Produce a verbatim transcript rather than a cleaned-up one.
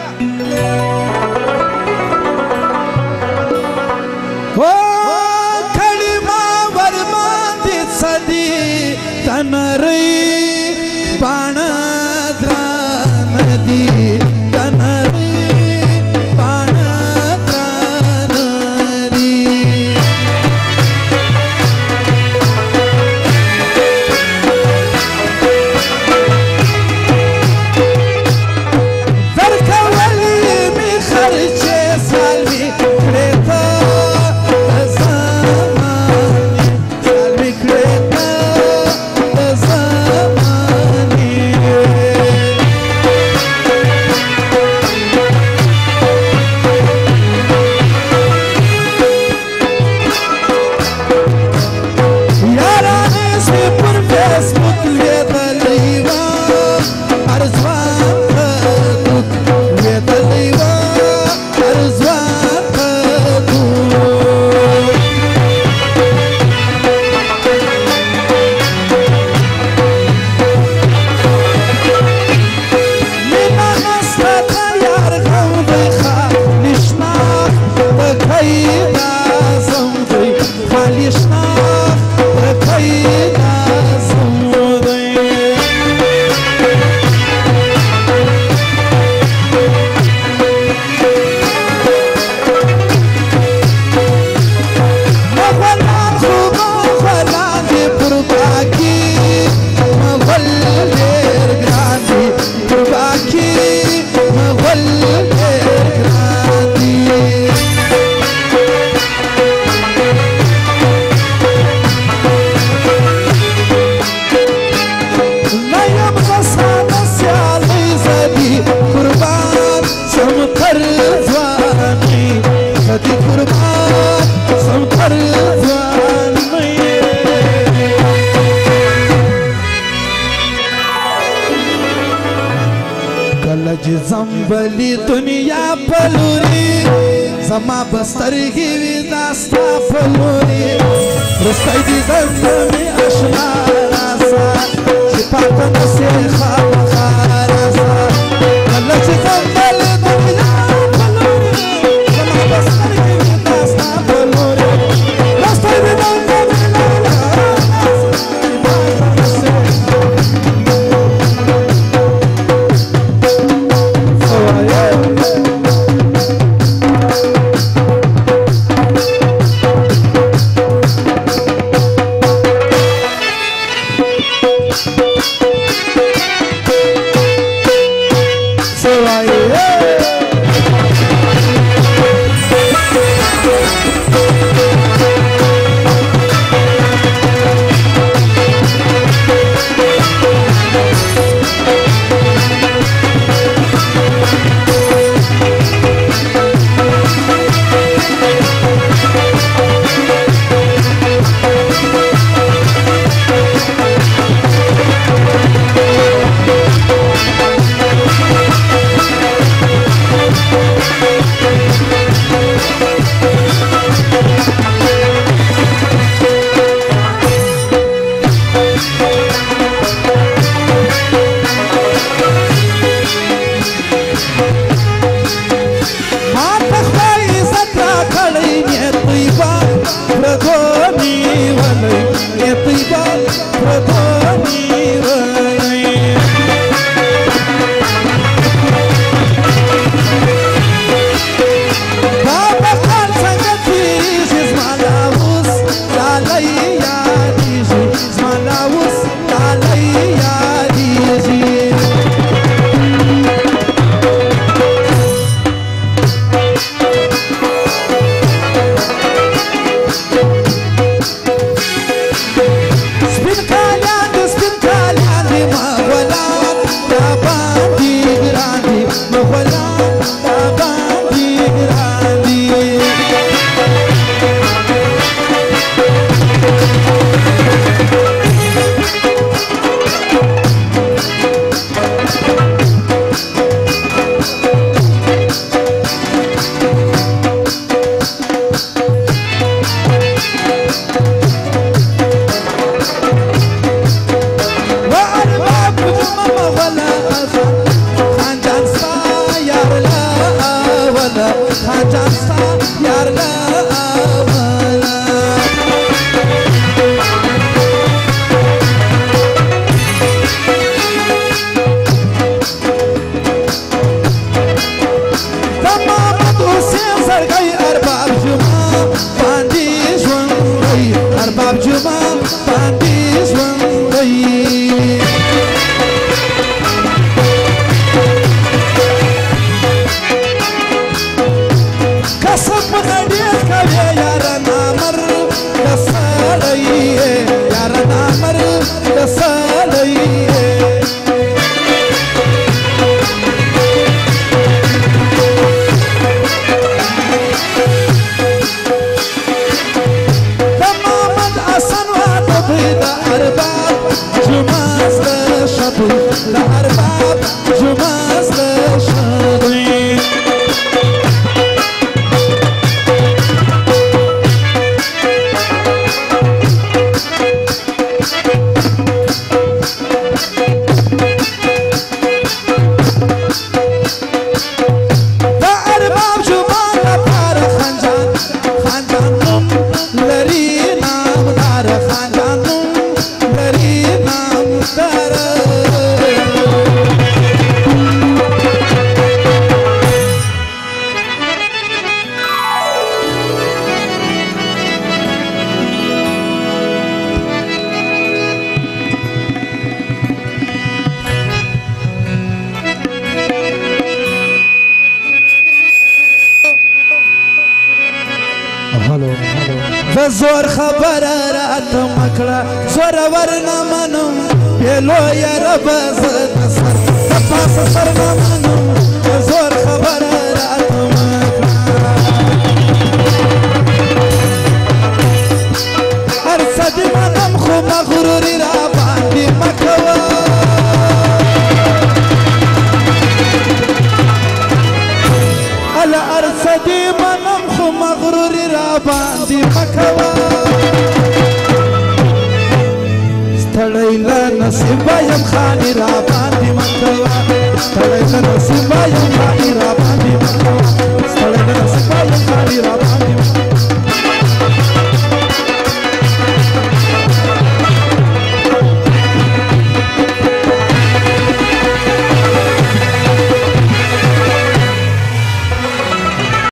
زمبلی دنیا پلوری زما بسترگی وی داستا پلوری رستی دیدن می اشنا راسا چی پاکا نسی خواب خاراسا کلا چی زمبلی دنیا پلوری زما بسترگی وی داستا پلوری رستی دیدن می Yar خاجان ستا یار له اوله د محمد حسین زړګی ارباب جمعه باندې ژوند دی ارباب جمعه باندې ژوند دی قسم غډیر کوي یار نامر د سړی یار نامر د سړی د محمد حسن واده دوی د ارباب جمعه زده شدوی د ارباب جمعه زده شدوی د زور خبره راته مکړه زور ورنه منم پیلو یاره به زه د سر د پاسه سر نه منم د زور خبره راته مکړه هر څه دې منم خو مغروري را باندې مه کوه هله هر څه دې منم خو مغروري را باندې مه کوه ستړی له نصیبه یم خاني را باندې مه کوه ستړی له نصیبه یم خاني را باندې مه کوه ستړی له نصیبه یم خاني را باندې